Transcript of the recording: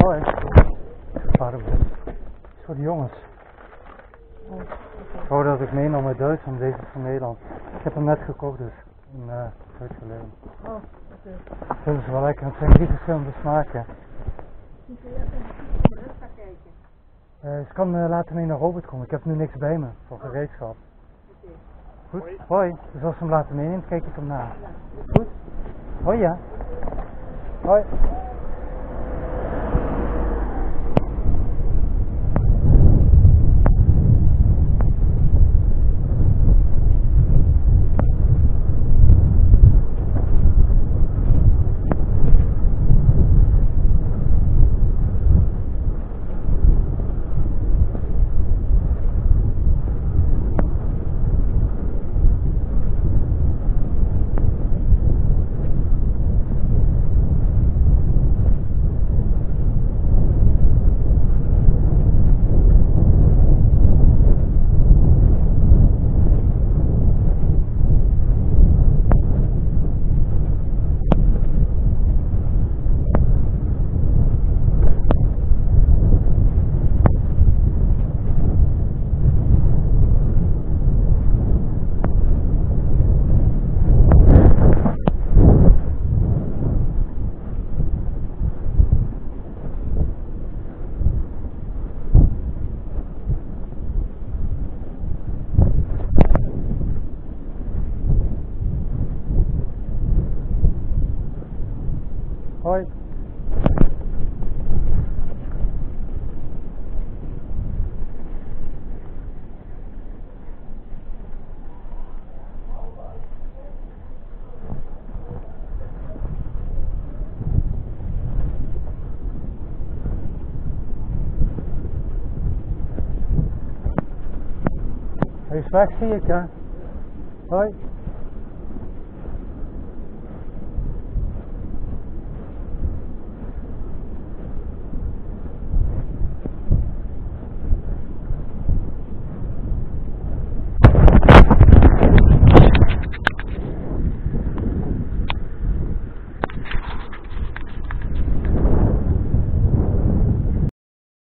Hoi. Waarom? Is voor de jongens. Ik wou dat ik meenam uit Duitsland, deze is van Nederland. Ik heb hem net gekocht dus, een tijd geleden. Oh, oké. Dat vinden ze wel lekker, het zijn 3 verschillende smaken. Moet je even in de gaan kijken? Ze kan later mee naar Robert komen, ik heb nu niks bij me voor gereedschap. Oké. Goed? Hoi. Dus als ze hem later meeneemt, kijk ik hem na. Goed? Hoi ja. Hoi. Hoi. Hij is weg, zie ik, hè? Hoi.